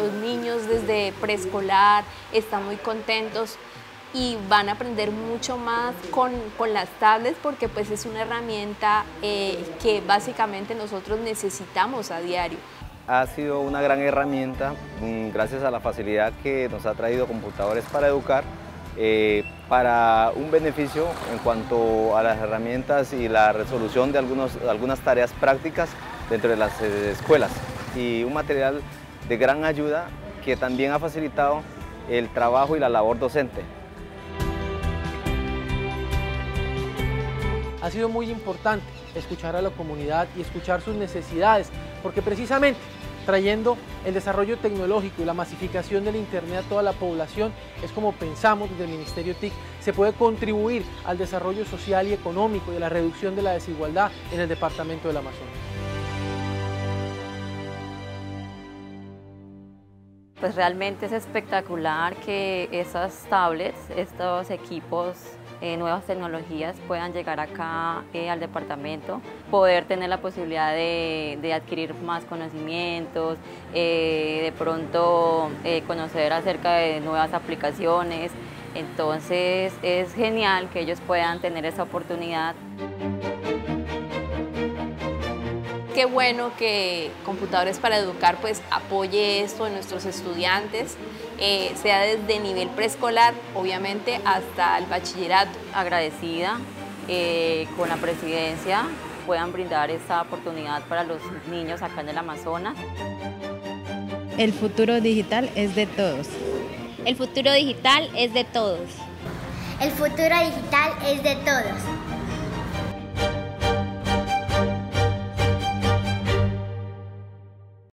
los niños desde preescolar están muy contentos y van a aprender mucho más con las tablets porque pues es una herramienta que básicamente nosotros necesitamos a diario. Ha sido una gran herramienta gracias a la facilidad que nos ha traído Computadores para Educar para un beneficio en cuanto a las herramientas y la resolución de algunas tareas prácticas dentro de las escuelas y un material de gran ayuda que también ha facilitado el trabajo y la labor docente. Ha sido muy importante escuchar a la comunidad y escuchar sus necesidades, porque precisamente trayendo el desarrollo tecnológico y la masificación del Internet a toda la población es como pensamos desde el Ministerio TIC se puede contribuir al desarrollo social y económico y a la reducción de la desigualdad en el departamento del Amazonas. Pues realmente es espectacular que esas tablets, estos equipos, nuevas tecnologías puedan llegar acá al departamento, poder tener la posibilidad de adquirir más conocimientos, de pronto conocer acerca de nuevas aplicaciones. Entonces es genial que ellos puedan tener esa oportunidad. Qué bueno que Computadores para Educar pues apoye esto en nuestros estudiantes, sea desde nivel preescolar, obviamente, hasta el bachillerato. Agradecida con la presidencia puedan brindar esta oportunidad para los niños acá en el Amazonas. El futuro digital es de todos. El futuro digital es de todos. El futuro digital es de todos.